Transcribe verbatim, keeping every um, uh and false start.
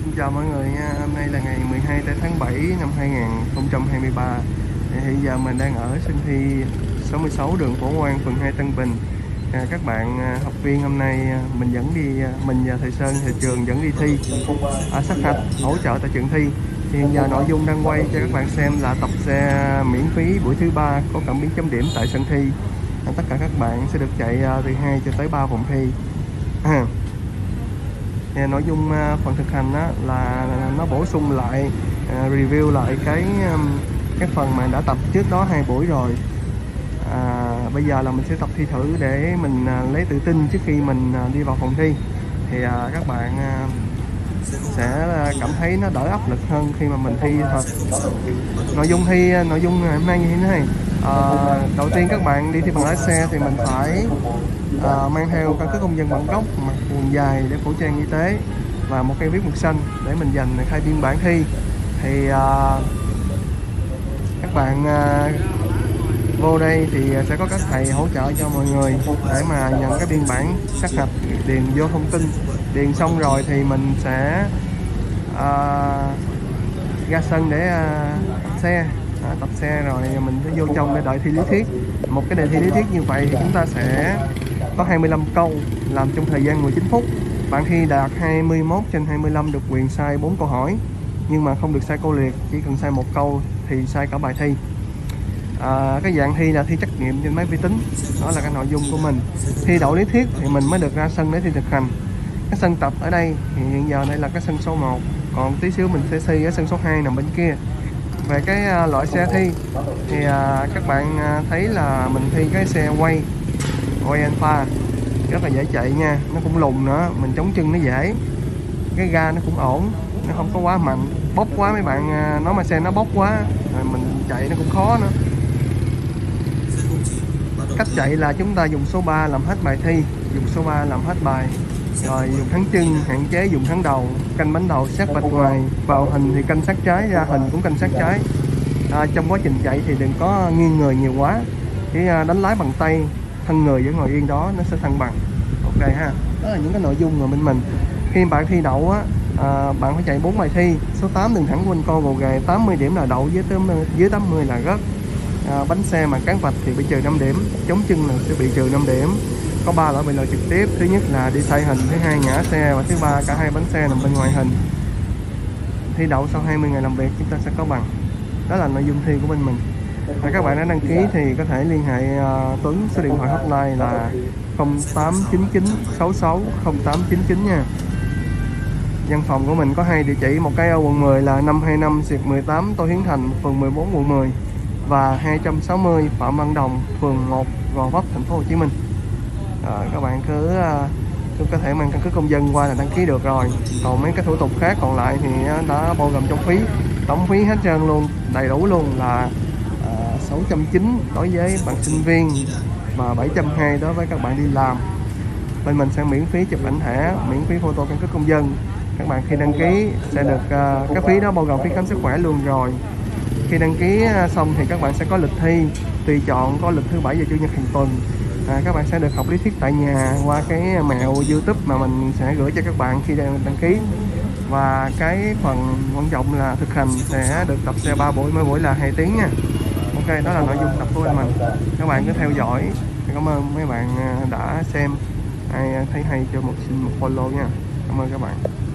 Xin chào mọi người nha. Hôm nay là ngày mười hai tháng bảy năm hai nghìn không trăm hai mươi ba. Hiện giờ mình đang ở sân thi sáu mươi sáu đường Phổ Quang, phường hai Tân Bình. À, các bạn à, học viên hôm nay à, mình dẫn đi mình và thầy Sơn thầy trường dẫn đi thi à, sát hạch hỗ trợ tại trường thi. Thì hiện giờ nội dung đang quay cho các bạn xem là tập xe miễn phí buổi thứ ba có cảm biến chấm điểm tại sân thi. À, tất cả các bạn sẽ được chạy à, từ hai cho tới ba vòng thi. À. Thì nội dung uh, phần thực hành đó là nó bổ sung lại uh, review lại cái um, cái phần mà đã tập trước đó hai buổi rồi. À, bây giờ là mình sẽ tập thi thử để mình uh, lấy tự tin trước khi mình uh, đi vào phòng thi. Thì uh, các bạn uh, sẽ cảm thấy nó đỡ áp lực hơn khi mà mình thi thật. Nội dung thi nội dung hôm nay như thế này. À, đầu tiên các bạn đi thi bằng lái xe thì mình phải à, mang theo căn cước công dân bản gốc, mặc quần dài để khẩu trang y tế và một cây viết mực xanh để mình dành khai biên bản thi. Thì à, các bạn à, vô đây thì sẽ có các thầy hỗ trợ cho mọi người để mà nhận cái biên bản sát hạch, điền vô thông tin. Điền xong rồi thì mình sẽ à, ra sân để à, tập xe. Đó, tập xe rồi mình sẽ vô trong để đợi thi lý thuyết. Một cái đề thi lý thuyết như vậy thì chúng ta sẽ có hai mươi lăm câu làm trong thời gian mười chín phút. Bạn thi đạt hai mươi mốt trên hai mươi lăm được quyền sai bốn câu hỏi, nhưng mà không được sai câu liệt, chỉ cần sai một câu thì sai cả bài thi. À, cái dạng thi là thi trắc nghiệm trên máy vi tính. Đó là cái nội dung của mình. Thi đậu lý thuyết thì mình mới được ra sân để thi thực hành. Cái sân tập ở đây thì hiện giờ đây là cái sân số một, còn tí xíu mình sẽ thi ở sân số hai nằm bên kia. Về cái uh, loại xe thi thì uh, các bạn uh, thấy là mình thi cái xe quay quay alpha rất là dễ chạy nha, nó cũng lùn nữa, mình chống chân nó dễ, cái ga nó cũng ổn, nó không có quá mạnh. Bốc quá mấy bạn uh, nói mà xe nó bốc quá rồi mình chạy nó cũng khó nữa. Cách chạy là chúng ta dùng số ba làm hết bài thi, dùng số ba làm hết bài, rồi dùng thắng chân, hạn chế dùng thắng đầu, canh bánh đầu sát vạch ngoài, vào hình thì canh sát trái, ra hình cũng canh sát trái. À, trong quá trình chạy thì đừng có nghiêng người nhiều quá, chỉ đánh lái bằng tay, thân người vẫn ngồi yên đó nó sẽ thăng bằng. Ok ha, đó là những cái nội dung mà bên mình. Khi bạn thi đậu á, à, bạn phải chạy bốn bài thi. Số tám đường thẳng quanh co gồ ghề, tám mươi điểm là đậu, dưới dưới tám mươi là rớt. À, bánh xe mà cán vạch thì bị trừ năm điểm, chống chân là sẽ bị trừ năm điểm. Có ba lỗi bị lỗi trực tiếp, thứ nhất là đi sai hình, thứ hai ngã xe, và thứ ba cả hai bánh xe nằm bên ngoài hình. Thi đậu sau hai mươi ngày làm việc chúng ta sẽ có bằng. Đó là nội dung thi của bên mình. Và các bạn đã đăng ký thì có thể liên hệ uh, Tuấn, số điện thoại hotline là không tám chín chín sáu sáu không tám chín chín nha. Văn phòng của mình có hai địa chỉ, một cái ở quận mười là năm hai năm xuyệt mười tám Tô Hiến Thành, phường mười bốn quận mười, và hai trăm sáu mươi Phạm Văn Đồng, phường một Gò Vấp, thành phố Hồ Chí Minh. Rồi, các bạn cứ, cứ có thể mang căn cước công dân qua là đăng ký được rồi. Còn mấy cái thủ tục khác còn lại thì đã bao gồm trong phí, tổng phí hết trơn luôn, đầy đủ luôn là uh, sáu trăm chín mươi đối với bạn sinh viên và bảy trăm hai mươi đối với các bạn đi làm. Bên mình sẽ miễn phí chụp ảnh thẻ, miễn phí photo căn cước công dân. Các bạn khi đăng ký sẽ được uh, cái phí đó bao gồm phí khám sức khỏe luôn rồi. Khi đăng ký xong thì các bạn sẽ có lịch thi tùy chọn, có lịch thứ bảy và chủ nhật hàng tuần. À, các bạn sẽ được học lý thuyết tại nhà qua cái mẹo YouTube mà mình sẽ gửi cho các bạn khi đăng, đăng ký. Và cái phần quan trọng là thực hành sẽ được tập xe ba buổi, mỗi buổi là hai tiếng nha. Ok, đó là nội dung tập của bên mình. Các bạn cứ theo dõi. Cảm ơn mấy bạn đã xem. Ai thấy hay cho một xin một follow nha. Cảm ơn các bạn.